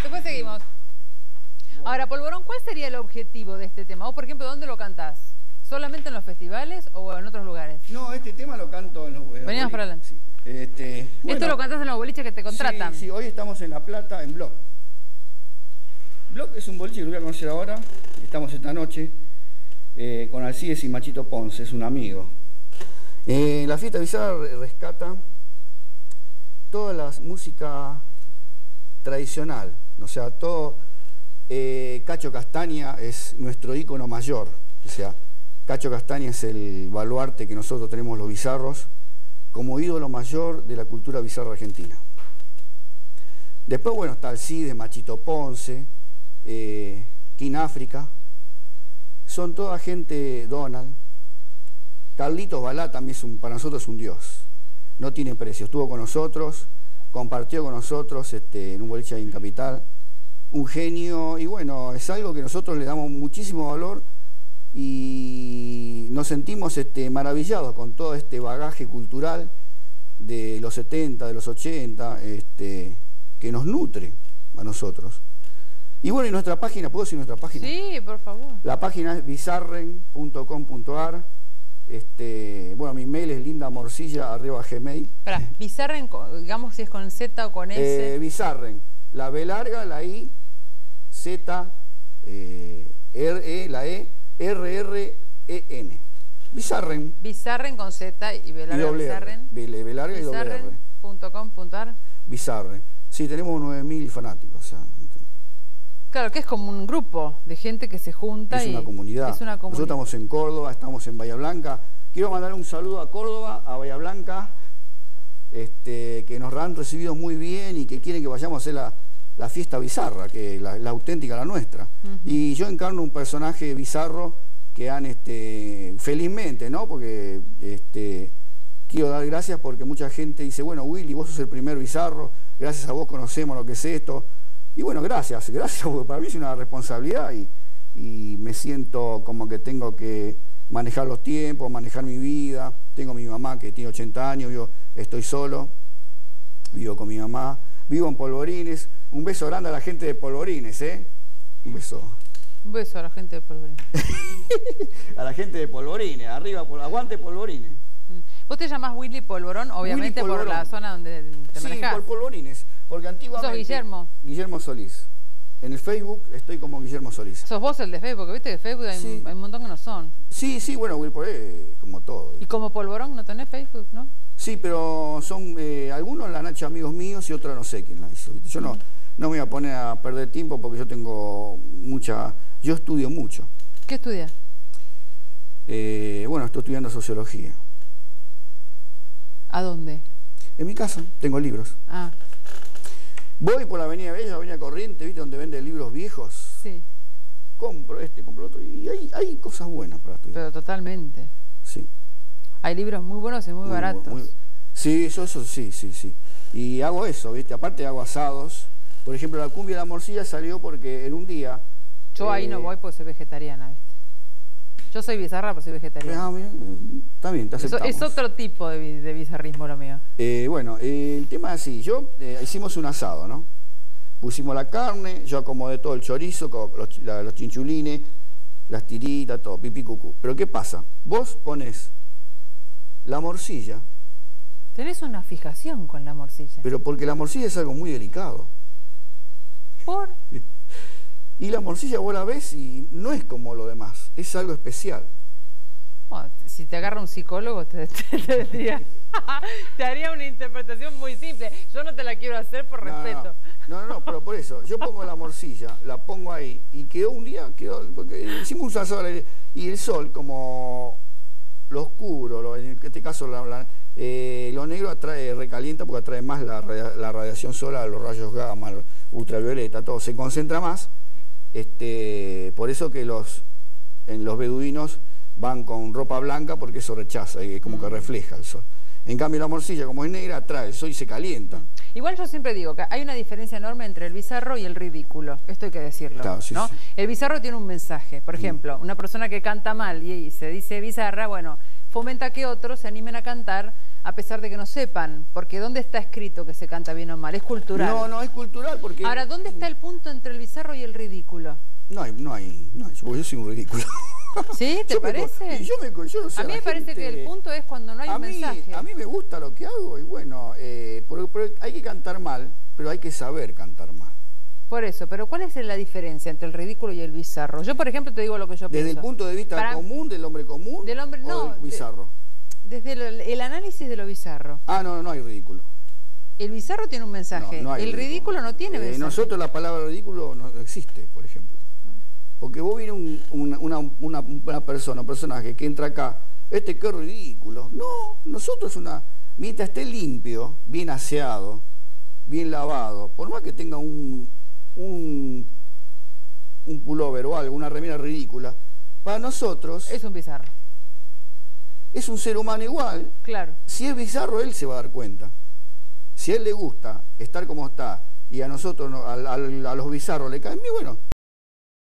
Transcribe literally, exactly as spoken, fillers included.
Después seguimos. Ahora, Polvorón, ¿cuál sería el objetivo de este tema? O, por ejemplo, ¿dónde lo cantás? ¿Solamente en los festivales o en otros lugares? No, este tema lo canto en los, en los Veníamos para adelante. Sí. Este, bueno, ¿Esto lo cantás en los boliches que te contratan? Sí, sí, hoy estamos en La Plata, en Block. Block es un boliche que lo voy a conocer ahora. Estamos esta noche eh, con Alcides y Machito Ponce, es un amigo. Eh, la fiesta bizarra rescata toda la música tradicional, o sea, todo. Eh, Cacho Castaña es nuestro ícono mayor, o sea, Cacho Castaña es el baluarte que nosotros tenemos los bizarros como ídolo mayor de la cultura bizarra argentina. Después, bueno, está Alcides, Machito Ponce, eh, King África, son toda gente, Donald. Carlitos Balá también es un, para nosotros es un dios, no tiene precio, estuvo con nosotros, compartió con nosotros este, en un boliche ahí en Capital, un genio, y bueno, es algo que nosotros le damos muchísimo valor y nos sentimos este, maravillados con todo este bagaje cultural de los setenta, de los ochenta, este, que nos nutre a nosotros. Y bueno, y nuestra página, ¿puedo decir nuestra página? Sí, por favor. La página es bizarren punto com punto ar. Este, bueno, mi mail es lindamorcilla arroba gmail. Espera, Bizarren, digamos si es con Z o con S. Eh, Bizarren, la B larga, la I, Z, eh, R, E, la E, R, R, E, N. Bizarren. Bizarren con Z y B larga. Y Bizarren. B, B larga y doble R. Bizarren punto com punto ar. Bizarren. Sí, tenemos nueve mil fanáticos. O sea, claro, que es como un grupo de gente que se junta. Es y una comunidad. Es una comunidad. Nosotros estamos en Córdoba, estamos en Bahía Blanca. Quiero mandar un saludo a Córdoba, a Bahía Blanca, este, que nos han recibido muy bien y que quieren que vayamos a hacer la, la fiesta bizarra, que la, la auténtica, la nuestra. Uh-huh. Y yo encarno un personaje bizarro que han, este, felizmente, ¿no? Porque este, quiero dar gracias porque mucha gente dice, bueno, Willy, vos sos el primer bizarro, gracias a vos conocemos lo que es esto. Y bueno, gracias, gracias, porque para mí es una responsabilidad y, y me siento como que tengo que manejar los tiempos, manejar mi vida. Tengo a mi mamá que tiene ochenta años, yo estoy solo, vivo con mi mamá, vivo en Polvorines. Un beso grande a la gente de Polvorines, ¿eh? Un beso. Un beso a la gente de Polvorines. A la gente de Polvorines, arriba, aguante Polvorines. Vos te llamás Willy Polvorón, obviamente Willy Polvorón, por la zona donde te manejás. Sí, por Polvorines, porque antiguamente... ¿Sos Guillermo? Guillermo Solís. En el Facebook estoy como Guillermo Solís. ¿Sos vos el de Facebook? Porque viste que Facebook hay, sí. hay un montón que no son. Sí, sí, bueno, Will, por ahí, como todo. ¿Y como Polvorón no tenés Facebook, no? Sí, pero son, eh, algunos la han hecho amigos míos y otros no sé quién la hizo. Yo no, no me voy a poner a perder tiempo porque yo tengo mucha... Yo estudio mucho. ¿Qué estudias? Eh, bueno, estoy estudiando sociología. ¿A dónde? En mi casa, tengo libros. Ah. Voy por la Avenida Bella, Avenida Corriente, ¿viste? Donde venden libros viejos. Sí. Compro este, compro otro. Y hay, hay cosas buenas para estudiar. Pero totalmente. Sí. Hay libros muy buenos y muy, muy baratos. Muy, sí, eso, eso, sí, sí, sí. Y hago eso, ¿viste? Aparte hago asados. Por ejemplo, la cumbia de la morcilla salió porque en un día... Yo eh, ahí no voy porque soy vegetariana, ¿viste? Yo soy bizarra, pero soy vegetariana. Ah, bien, está bien, te aceptamos. Es, es otro tipo de, de bizarrismo lo mío. Eh, bueno, eh, el tema es así. Yo, eh, hicimos un asado, ¿no? Pusimos la carne, yo acomodé todo el chorizo, los, la, los chinchulines, las tiritas, todo, pipí cucú. Pero ¿qué pasa? Vos pones la morcilla. Tenés una fijación con la morcilla. Pero porque la morcilla es algo muy delicado. ¿Por? Y la morcilla vos la ves y no es como lo demás, es algo especial. Bueno, si te agarra un psicólogo te, te, te, diría, te haría una interpretación muy simple. Yo no te la quiero hacer por no, respeto. No, no, no, pero por eso, yo pongo la morcilla, la pongo ahí y quedó un día, quedó, porque hicimos un asado y el sol como lo oscuro, lo, en este caso la, la, eh, lo negro atrae, recalienta porque atrae más la, la radiación solar, los rayos gamma, ultravioleta, todo se concentra más. Este, por eso que los, en los beduinos van con ropa blanca porque eso rechaza y es como que refleja el sol. En cambio la morcilla como es negra atrae el sol y se calienta. Igual yo siempre digo que hay una diferencia enorme entre el bizarro y el ridículo, esto hay que decirlo, claro, sí, ¿no? Sí. El bizarro tiene un mensaje, por ejemplo, una persona que canta mal y, y se dice bizarra, bueno, fomenta que otros se animen a cantar a pesar de que no sepan, porque ¿dónde está escrito que se canta bien o mal? Es cultural. No, no es cultural porque... Ahora, ¿dónde está el punto entre el bizarro y el ridículo? No hay, no hay, no hay, porque yo soy un ridículo. ¿Sí? ¿Te yo parece? Me, yo me, yo no sé, a mí me parece gente, que el punto es cuando no hay a un mí, mensaje. A mí me gusta lo que hago y bueno, eh, pero, pero hay que cantar mal, pero hay que saber cantar mal. Por eso, pero ¿cuál es la diferencia entre el ridículo y el bizarro? Yo, por ejemplo, te digo lo que yo Desde pienso. Desde el punto de vista Para, común, del hombre común, del hombre, o no, del bizarro. De, desde el, el análisis de lo bizarro. Ah, no, no hay ridículo. El bizarro tiene un mensaje, no, no el ridículo. ridículo no tiene eh, mensaje. Nosotros la palabra ridículo no existe, por ejemplo. Porque vos viene un, una, una, una, una persona, un personaje que entra acá, este qué ridículo. No, nosotros una, mientras esté limpio, bien aseado, bien lavado, por más que tenga un, un, un pullover o algo, una remera ridícula, para nosotros... Es un bizarro. Es un ser humano igual. Claro. Si es bizarro, él se va a dar cuenta. Si a él le gusta estar como está y a nosotros, a, a, a los bizarros le caen bien, bueno...